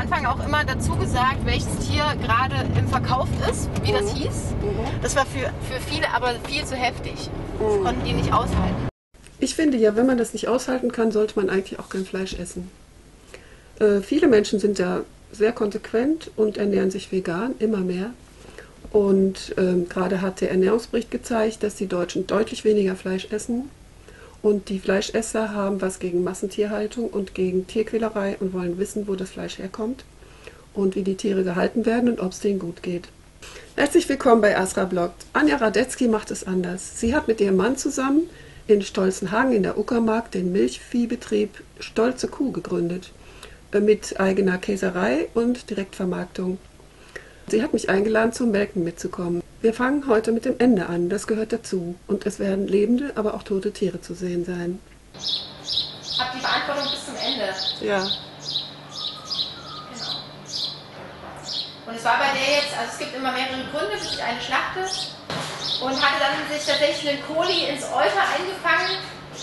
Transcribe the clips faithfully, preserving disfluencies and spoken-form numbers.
Anfang auch immer dazu gesagt, welches Tier gerade im Verkauf ist, wie das hieß. Mhm. Das war für, für viele aber viel zu heftig. Das mhm. konnten die nicht aushalten. Ich finde ja, wenn man das nicht aushalten kann, sollte man eigentlich auch kein Fleisch essen. Äh, viele Menschen sind ja sehr konsequent und ernähren sich vegan, immer mehr. Und ähm, gerade hat der Ernährungsbericht gezeigt, dass die Deutschen deutlich weniger Fleisch essen. Und die Fleischesser haben was gegen Massentierhaltung und gegen Tierquälerei und wollen wissen, wo das Fleisch herkommt und wie die Tiere gehalten werden und ob es denen gut geht. Herzlich willkommen bei Asra Bloggt. Anja Radetzky macht es anders. Sie hat mit ihrem Mann zusammen in Stolzenhagen in der Uckermark den Milchviehbetrieb Stolze Kuh gegründet, mit eigener Käserei und Direktvermarktung. Sie hat mich eingeladen, zum Melken mitzukommen. Wir fangen heute mit dem Ende an, das gehört dazu. Und es werden lebende, aber auch tote Tiere zu sehen sein. Habt die Verantwortung bis zum Ende. Ja. Genau. Und es war bei der jetzt, also es gibt immer mehrere Gründe, bis ich eine schlachte. Und hatte dann sich tatsächlich einen Koli ins Euter eingefangen,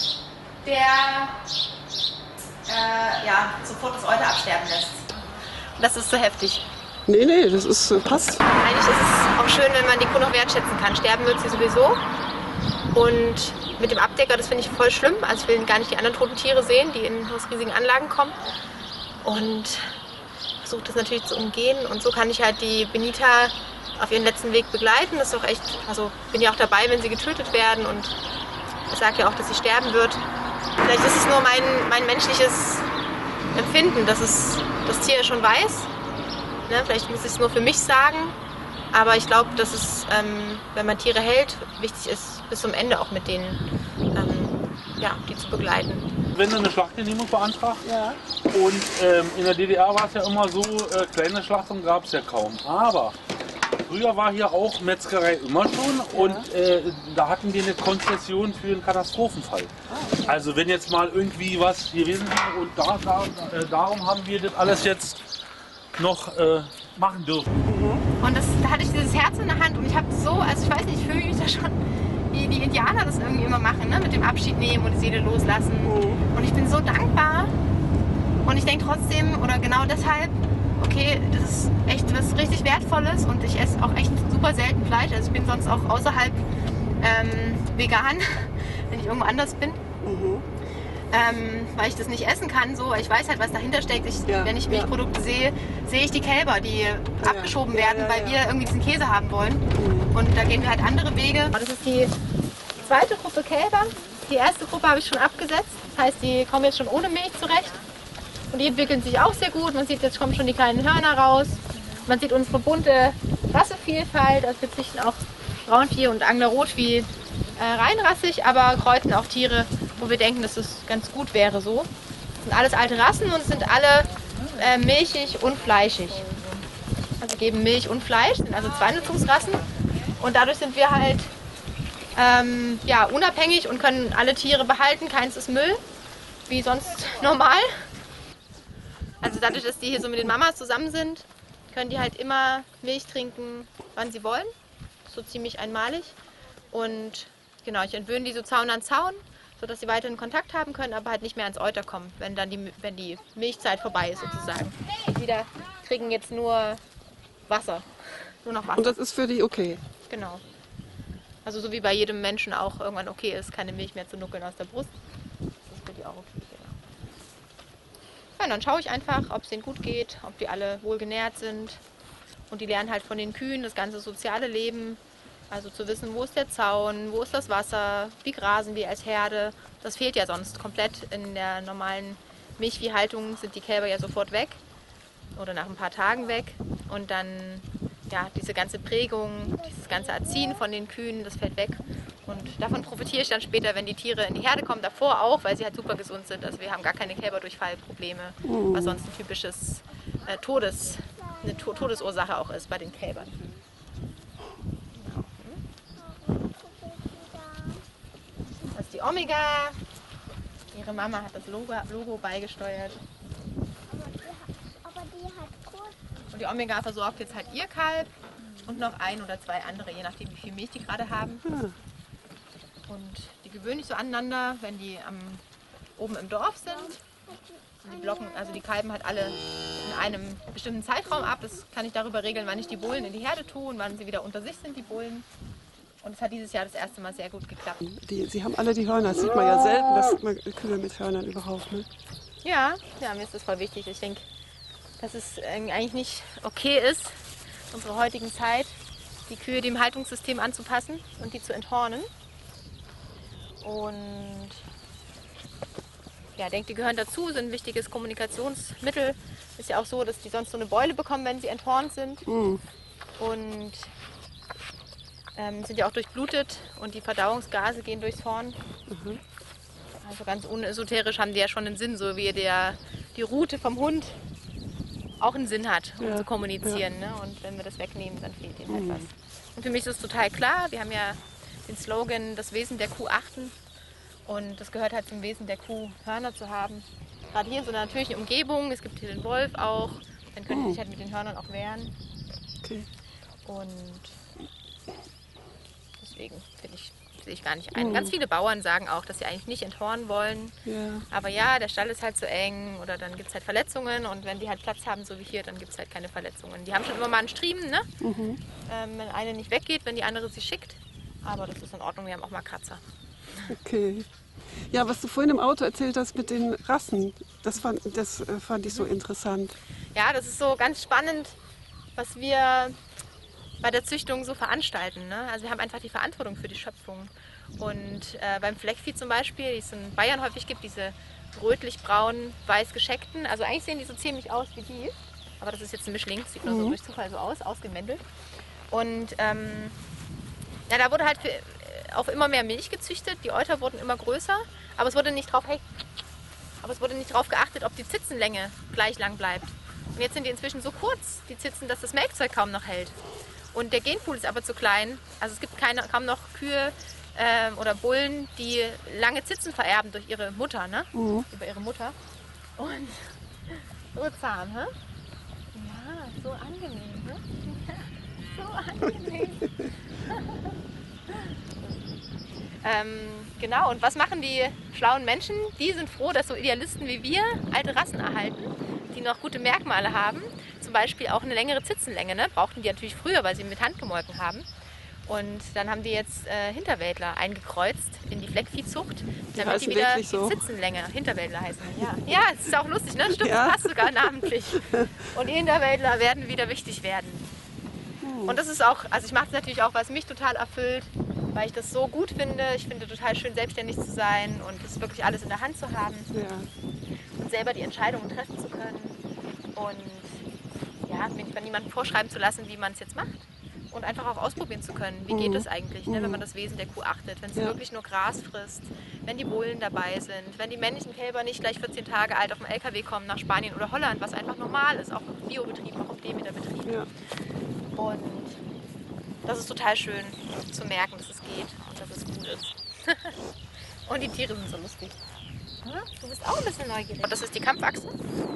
der äh, ja, sofort das Euter absterben lässt. Und das ist so heftig. Nee, nee, das ist, passt. Eigentlich ist es auch schön, wenn man die Kuh noch wertschätzen kann. Sterben wird sie sowieso. Und mit dem Abdecker, das finde ich voll schlimm. Also ich will gar nicht die anderen toten Tiere sehen, die in aus riesigen Anlagen kommen. Und versuche das natürlich zu umgehen. Und so kann ich halt die Benita auf ihren letzten Weg begleiten. Das ist auch echt, also bin ja auch dabei, wenn sie getötet werden. Und ich sage ja auch, dass sie sterben wird. Vielleicht ist es nur mein, mein menschliches Empfinden, dass es das Tier schon weiß. Ne, vielleicht muss ich es nur für mich sagen, aber ich glaube, dass es, ähm, wenn man Tiere hält, wichtig ist, bis zum Ende auch mit denen ähm, ja, die zu begleiten. Wenn du eine Schlachtgenehmigung beantragt, Ja. und ähm, in der D D R war es ja immer so, äh, kleine Schlachtungen gab es ja kaum. Aber früher war hier auch Metzgerei immer schon und äh, da hatten wir eine Konzession für einen Katastrophenfall. Ah. Also wenn jetzt mal irgendwie was gewesen wäre und da, da, äh, darum haben wir das alles jetzt noch äh, machen dürfen. Und das, da hatte ich dieses Herz in der Hand und ich habe so, also ich weiß nicht, ich fühle mich da schon, wie die Indianer das irgendwie immer machen, ne? Mit dem Abschied nehmen und die Seele loslassen. Und ich bin so dankbar und ich denke trotzdem, oder genau deshalb, okay, das ist echt was richtig Wertvolles und ich esse auch echt super selten Fleisch. Also ich bin sonst auch außerhalb ähm, vegan, wenn ich irgendwo anders bin. Mhm. Ähm, weil ich das nicht essen kann, so, ich weiß halt, was dahinter steckt. Ich, ja, wenn ich Milchprodukte ja. sehe, sehe ich die Kälber, die ja. abgeschoben werden, ja, ja, weil ja. wir irgendwie diesen Käse haben wollen. Mhm. Und da gehen wir halt andere Wege. Das ist die zweite Gruppe Kälber. Die erste Gruppe habe ich schon abgesetzt. Das heißt, die kommen jetzt schon ohne Milch zurecht. Und die entwickeln sich auch sehr gut. Man sieht, jetzt kommen schon die kleinen Hörner raus. Man sieht unsere bunte Rassevielfalt. Also wir züchten auch Braunvieh und Angler-Rotvieh äh, reinrassig, aber kreuzen auch Tiere, wo wir denken, dass es ganz gut wäre so. Das sind alles alte Rassen und sind alle äh, milchig und fleischig. Also geben Milch und Fleisch, sind also zwei Nutzungsrassen. Und dadurch sind wir halt ähm, ja, unabhängig und können alle Tiere behalten. Keins ist Müll, wie sonst normal. Also dadurch, dass die hier so mit den Mamas zusammen sind, können die halt immer Milch trinken, wann sie wollen. So ziemlich einmalig. Und genau, ich entwöhne die so Zaun an Zaun, sodass sie weiterhin Kontakt haben können, aber halt nicht mehr ans Euter kommen, wenn dann die, wenn die Milchzeit vorbei ist sozusagen. Die wieder kriegen jetzt nur Wasser, nur noch Wasser. Und das ist für die okay? Genau. Also so wie bei jedem Menschen auch irgendwann okay ist, keine Milch mehr zu nuckeln aus der Brust. Das ist für die auch okay, genau. Ja, und dann schaue ich einfach, ob es denen gut geht, ob die alle wohl genährt sind. Und die lernen halt von den Kühen das ganze soziale Leben. Also zu wissen, wo ist der Zaun, wo ist das Wasser, wie grasen wir als Herde. Das fehlt ja sonst komplett. In der normalen Milchviehhaltung sind die Kälber ja sofort weg oder nach ein paar Tagen weg. Und dann ja, diese ganze Prägung, dieses ganze Erziehen von den Kühen, das fällt weg. Und davon profitiere ich dann später, wenn die Tiere in die Herde kommen, davor auch, weil sie halt super gesund sind. Also wir haben gar keine Kälberdurchfallprobleme, was sonst ein typisches äh, Todes, eine to Todesursache auch ist bei den Kälbern. Das ist die Omega. Ihre Mama hat das Logo, Logo beigesteuert. Aber die hat Brust. Und die Omega versorgt jetzt halt ihr Kalb und noch ein oder zwei andere, je nachdem wie viel Milch die gerade haben. Und die gewöhnen sich so aneinander, wenn die am, oben im Dorf sind. Die blocken, also die kalben halt alle in einem bestimmten Zeitraum ab. Das kann ich darüber regeln, wann ich die Bullen in die Herde tue und wann sie wieder unter sich sind, die Bullen. Und es hat dieses Jahr das erste Mal sehr gut geklappt. Die, sie haben alle die Hörner. Das sieht man ja selten, dass man Kühe mit Hörnern überhaupt. Ne? Ja, ja, mir ist das voll wichtig. Ich denke, dass es eigentlich nicht okay ist, in unserer heutigen Zeit, die Kühe dem Haltungssystem anzupassen und die zu enthornen. Und ja, ich denke, die gehören dazu, sind ein wichtiges Kommunikationsmittel. Ist ja auch so, dass die sonst so eine Beule bekommen, wenn sie enthornt sind. Mm. Und ähm, sind ja auch durchblutet und die Verdauungsgase gehen durchs Horn. Mhm. Also ganz unesoterisch haben die ja schon einen Sinn, so wie der, die Rute vom Hund auch einen Sinn hat, um ja. zu kommunizieren. Ja. Ne? Und wenn wir das wegnehmen, dann fehlt ihnen halt Mhm. was. Und für mich ist es total klar, wir haben ja den Slogan, das Wesen der Kuh achten. Und das gehört halt zum Wesen der Kuh, Hörner zu haben. Gerade hier in so einer natürlichen Umgebung, es gibt hier den Wolf auch, dann können die sich halt mit den Hörnern auch wehren. Okay. Und deswegen finde ich, sehe ich gar nicht ein. Ganz viele Bauern sagen auch, dass sie eigentlich nicht enthornen wollen. Ja. Aber ja, der Stall ist halt zu eng oder dann gibt es halt Verletzungen und wenn die halt Platz haben, so wie hier, dann gibt es halt keine Verletzungen. Die haben schon immer mal einen Striemen, ne? Mhm. Ähm, wenn eine nicht weggeht, wenn die andere sie schickt. Aber das ist in Ordnung, wir haben auch mal Kratzer. Okay. Ja, was du vorhin im Auto erzählt hast mit den Rassen, das fand, das äh, fand ich so interessant. Ja, das ist so ganz spannend, was wir bei der Züchtung so veranstalten. Ne? Also wir haben einfach die Verantwortung für die Schöpfung. Und äh, beim Fleckvieh zum Beispiel, die es in Bayern häufig gibt, diese rötlich-braun, weiß gescheckten, also eigentlich sehen die so ziemlich aus wie die, aber das ist jetzt ein Mischling, das sieht nur so durch Zufall so aus, ausgemändelt. Und ähm, ja, da wurde halt für, auf immer mehr Milch gezüchtet, die Euter wurden immer größer, aber es wurde nicht drauf, hey, aber es wurde nicht drauf geachtet, ob die Zitzenlänge gleich lang bleibt. Und jetzt sind die inzwischen so kurz, die Zitzen, dass das Melkzeug kaum noch hält. Und der Genpool ist aber zu klein, also es gibt keine, kaum noch Kühe äh, oder Bullen, die lange Zitzen vererben durch ihre Mutter, ne? Mhm. Über ihre Mutter. Und so zahm, hä? Ja, so angenehm, ne? So angenehm. ähm, genau, und was machen die schlauen Menschen? Die sind froh, dass so Idealisten wie wir alte Rassen erhalten, die noch gute Merkmale haben. Zum Beispiel auch eine längere Zitzenlänge, ne? Brauchten die natürlich früher, weil sie mit Hand gemolken haben. Und dann haben die jetzt äh, Hinterwäldler eingekreuzt in die Fleckviehzucht, damit die wieder die so. Zitzenlänge, Hinterwäldler heißen. Ja, ja, es ist auch lustig, ne? Stimmt, Ja. das passt sogar namentlich. Und die Hinterwäldler werden wieder wichtig werden. Und das ist auch, also ich mache das natürlich auch, was mich total erfüllt, weil ich das so gut finde. Ich finde total schön, selbstständig zu sein und das wirklich alles in der Hand zu haben Ja. und selber die Entscheidungen treffen zu können. Und ja, mir von niemandem vorschreiben zu lassen, wie man es jetzt macht. Und einfach auch ausprobieren zu können, wie geht es eigentlich, ne, wenn man das Wesen der Kuh achtet, wenn sie Ja. wirklich nur Gras frisst, wenn die Bullen dabei sind, wenn die männlichen Kälber nicht gleich vierzehn Tage alt auf dem L K W kommen nach Spanien oder Holland, was einfach normal ist, auch im Biobetrieb, auch im Demeterbetrieb. Ja. Und das ist total schön zu merken, dass es geht und dass es gut ist. Und die Tiere sind so lustig. Ja, du bist auch ein bisschen neugierig. Und das ist die Kampfachse.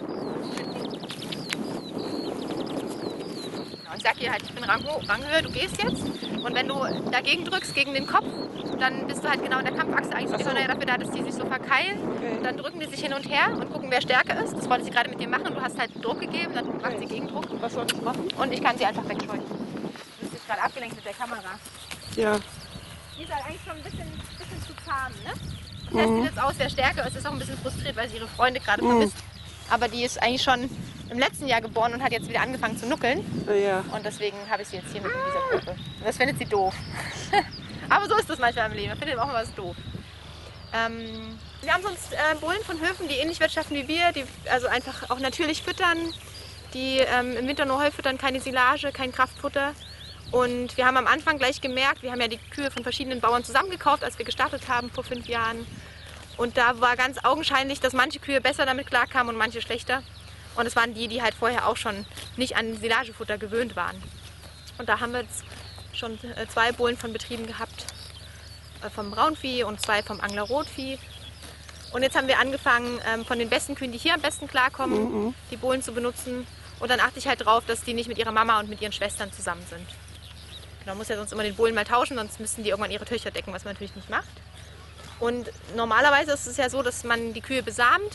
Ich sag ihr halt, ich bin Rangho- Ranghöhe, du gehst jetzt. Und wenn du dagegen drückst, gegen den Kopf, dann bist du halt genau in der Kampfachse. Eigentlich sind die Hörner ja dafür da, dass die sich so verkeilen. Okay. Und dann drücken die sich hin und her und gucken, wer stärker ist. Das wollte sie gerade mit dir machen. Du hast halt Druck gegeben, dann macht sie Gegendruck. Was soll ich machen? Und ich kann sie einfach wegscheuchen. Du bist jetzt gerade abgelenkt mit der Kamera. Ja. Die ist halt eigentlich schon ein bisschen, bisschen zu zahm, ne? Testet jetzt aus, wer stärker ist. Ist auch ein bisschen frustriert, weil sie ihre Freunde gerade vermisst. Aber die ist eigentlich schon im letzten Jahr geboren und hat jetzt wieder angefangen zu nuckeln. Ja. Und deswegen habe ich sie jetzt hier mit in dieser Gruppe. Und das findet sie doof. Aber so ist das manchmal im Leben. Man findet auch mal was doof. Ähm, wir haben sonst äh, Bullen von Höfen, die ähnlich wirtschaften wie wir, die also einfach auch natürlich füttern, die ähm, im Winter nur Heu füttern, keine Silage, kein Kraftfutter. Und wir haben am Anfang gleich gemerkt, wir haben ja die Kühe von verschiedenen Bauern zusammengekauft, als wir gestartet haben vor fünf Jahren. Und da war ganz augenscheinlich, dass manche Kühe besser damit klarkamen und manche schlechter. Und es waren die, die halt vorher auch schon nicht an Silagefutter gewöhnt waren. Und da haben wir jetzt schon zwei Bullen von Betrieben gehabt, vom Braunvieh und zwei vom Angler-Rotvieh. Und jetzt haben wir angefangen, von den besten Kühen, die hier am besten klarkommen, mhm. die Bullen zu benutzen. Und dann achte ich halt drauf, dass die nicht mit ihrer Mama und mit ihren Schwestern zusammen sind. Man muss ja sonst immer den Bullen mal tauschen, sonst müssten die irgendwann ihre Töchter decken, was man natürlich nicht macht. Und normalerweise ist es ja so, dass man die Kühe besamt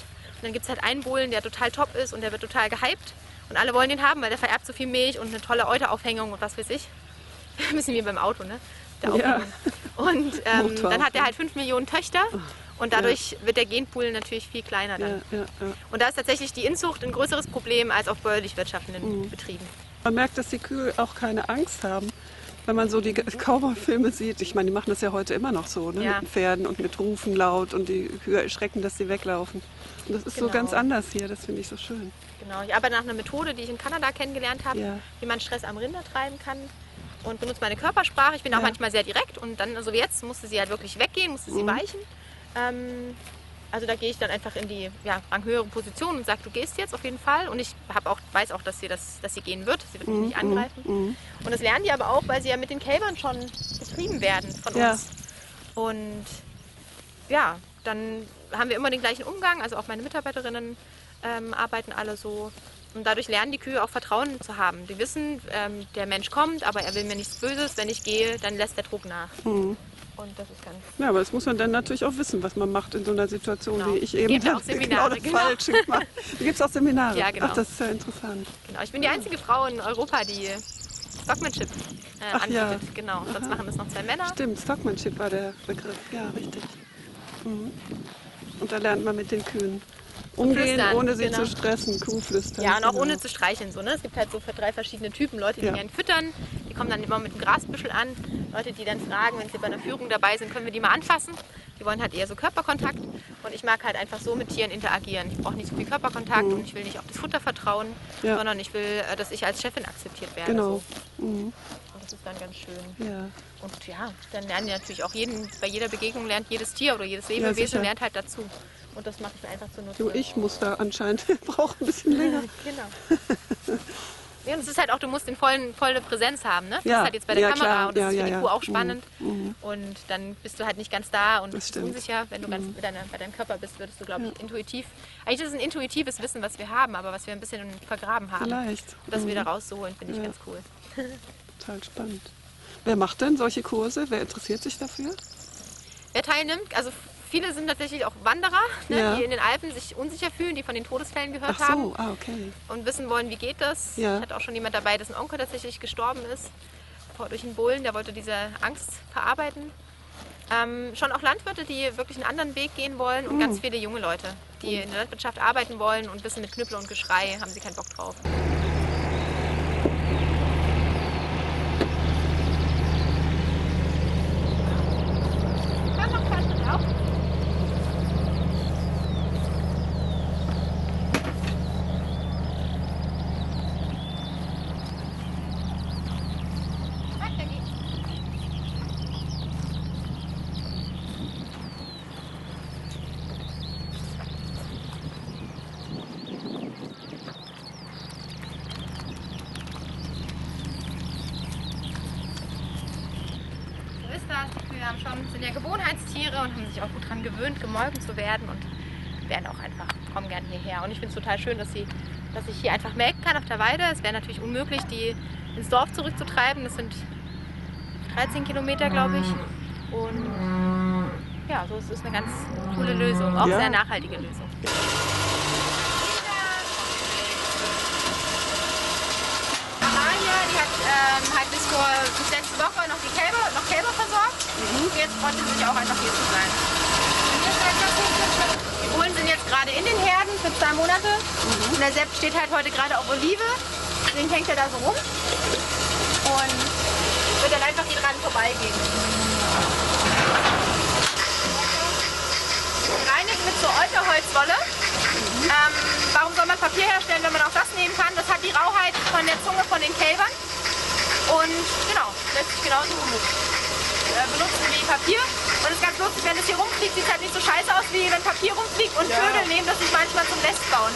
dann gibt es halt einen Bullen, der total top ist und der wird total gehypt. Und alle wollen den haben, weil der vererbt so viel Milch und eine tolle Euteraufhängung und was weiß ich. Ein bisschen wie beim Auto, ne? Der Ja. Und ähm, dann hat er halt fünf Millionen Töchter und dadurch Ja. wird der Genpool natürlich viel kleiner dann. Ja, ja, ja. Und da ist tatsächlich die Inzucht ein größeres Problem als auf bäuerlich wirtschaftenden Mhm. Betrieben. Man merkt, dass die Kühe auch keine Angst haben. Wenn man so die Cowboy-Filme sieht, ich meine, die machen das ja heute immer noch so, ne? Ja. Mit Pferden und mit Rufen laut und die Kühe erschrecken, dass sie weglaufen. Und das ist so Genau. ganz anders hier, das finde ich so schön. Genau, ich arbeite nach einer Methode, die ich in Kanada kennengelernt habe, Ja. wie man Stress am Rinder treiben kann und benutze meine Körpersprache. Ich bin auch Ja. manchmal sehr direkt und dann, also wie jetzt, musste sie halt wirklich weggehen, musste sie Mhm. weichen. Ähm, also da gehe ich dann einfach in die ja, ranghöhere Position und sage, du gehst jetzt auf jeden Fall. Und ich hab auch, weiß auch, dass sie, das, dass sie gehen wird, sie wird mich nicht angreifen. Mhm. Und das lernen die aber auch, weil sie ja mit den Kälbern schon betrieben werden von Ja. uns. Und ja, dann haben wir immer den gleichen Umgang, also auch meine Mitarbeiterinnen ähm, arbeiten alle so. Und dadurch lernen die Kühe auch Vertrauen zu haben. Die wissen, ähm, der Mensch kommt, aber er will mir nichts Böses. Wenn ich gehe, dann lässt der Druck nach. Mhm. Und das ist ganz... Ja, aber das muss man dann natürlich auch wissen, was man macht in so einer Situation, Genau. wie ich Es eben gibt ja auch das genau Seminare, das genau. Falsche gemacht. Da gibt es auch Seminare. Ja, genau. Ach, das ist ja interessant. Genau. Ich bin die einzige Frau in Europa, die Stockmanship äh, Ach ja. anbietet. Genau. Sonst machen das noch zwei Männer. Stimmt, Stockmanship war der Begriff. Ja, richtig. Mhm. Und da lernt man mit den Kühen umgehen, flüstern, ohne sie genau. zu stressen, Kuhflüstern. Ja, und auch genau. ohne zu streicheln. So, ne? Es gibt halt so für drei verschiedene Typen. Leute, die Ja. gerne füttern, die kommen dann immer mit einem Grasbüschel an. Leute, die dann fragen, wenn sie bei einer Führung dabei sind, können wir die mal anfassen. Die wollen halt eher so Körperkontakt. Und ich mag halt einfach so mit Tieren interagieren. Ich brauche nicht so viel Körperkontakt und ich will nicht auf das Futter vertrauen, Ja. sondern ich will, äh, dass ich als Chefin akzeptiert werde. Genau. So. Mhm. Und das ist dann ganz schön. Ja. Und ja, dann lernen die natürlich auch jeden, bei jeder Begegnung lernt jedes Tier oder jedes Ja, Lebewesen sicher. lernt halt dazu. Und das mache ich mir einfach zunutze. Du, ich muss da anscheinend, brauche ein bisschen länger. Genau. Ja, und es ist halt auch, du musst den vollen, volle Präsenz haben, ne? Du Ja, bist halt jetzt bei der ja, Kamera klar. und das Ja, ist für ja, die ja. Kuh auch Mhm. spannend. Mhm. Und dann bist du halt nicht ganz da und Das bist stimmt. unsicher. Wenn du ganz mit deiner, bei deinem Körper bist, würdest du, glaube ich, intuitiv. Eigentlich ist es ein intuitives Wissen, was wir haben, aber was wir ein bisschen vergraben haben. Vielleicht. Und das Mhm. wieder rauszuholen, finde ich Ja. ganz cool. Total spannend. Wer macht denn solche Kurse? Wer interessiert sich dafür? Wer teilnimmt, also viele sind tatsächlich auch Wanderer, ne, Ja. die in den Alpen sich unsicher fühlen, die von den Todesfällen gehört Ach haben. so, ah, okay. Und wissen wollen, wie geht das. Ja. Ich hatte auch schon jemand dabei, dessen Onkel tatsächlich gestorben ist vor- durch einen Bullen, der wollte diese Angst verarbeiten. Ähm, schon auch Landwirte, die wirklich einen anderen Weg gehen wollen und Mhm. ganz viele junge Leute, die in der Landwirtschaft arbeiten wollen und wissen, mit Knüppel und Geschrei haben sie keinen Bock drauf. Ja, mach Quatsch, auch. Weiter geht's. So ist das. Die Kühe haben schon, sind ja Gewohnheitstiere und haben sich auch gut daran gewöhnt, gemolken zu werden und werden auch einfach, kommen gerne hierher. Und ich finde es total schön, dass, sie, dass ich hier einfach melken kann auf der Weide. Es wäre natürlich unmöglich, die ins Dorf zurückzutreiben. Das sind dreizehn Kilometer, glaube ich. Und ja, so ist es eine ganz coole Lösung, auch Ja. sehr nachhaltige Lösung. Amalia, die hat ähm, halt bis vor bis letzte Woche noch die Kälber, noch Kälber versorgt. Und jetzt freut sie sich auch einfach hier zu sein. Die Bullen sind jetzt gerade in den Herden für zwei Monate. Und der Sepp steht halt heute gerade auf Olive. Deswegen hängt er da so rum. Und wird dann einfach hier dran vorbeigehen. Rein ist mit so Euterholzwolle. Ähm, warum soll man Papier herstellen, wenn man auch das nehmen kann? Das hat die Rauheit von der Zunge von den Kälbern. Und genau, lässt sich genauso äh, benutzen wie Papier. Und es ist ganz lustig, wenn es hier rumfliegt, sieht es halt nicht so scheiße aus, wie wenn Papier rumfliegt. Und Ja. Vögel nehmen das sich manchmal zum Nest bauen.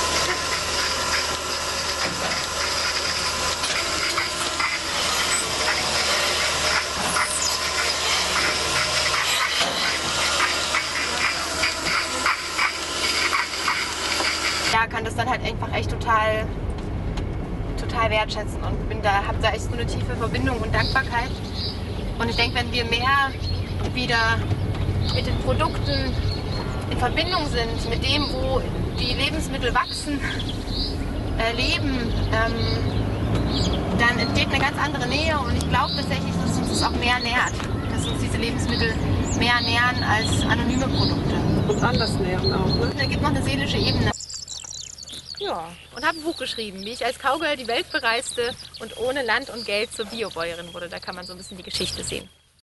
Ja, kann das dann halt einfach echt total, total wertschätzen und bin da, habe da echt so eine tiefe Verbindung und Dankbarkeit. Und ich denke, wenn wir mehr wieder mit den Produkten in Verbindung sind, mit dem, wo die Lebensmittel wachsen, äh, leben, ähm, dann entsteht eine ganz andere Nähe und ich glaube tatsächlich, dass uns das auch mehr nährt, dass uns diese Lebensmittel mehr nähern als anonyme Produkte. Und anders nähren auch, ne? Da gibt noch eine seelische Ebene. Ja, und habe ein Buch geschrieben, wie ich als Cowgirl die Welt bereiste und ohne Land und Geld zur Biobäuerin wurde. Da kann man so ein bisschen die Geschichte sehen.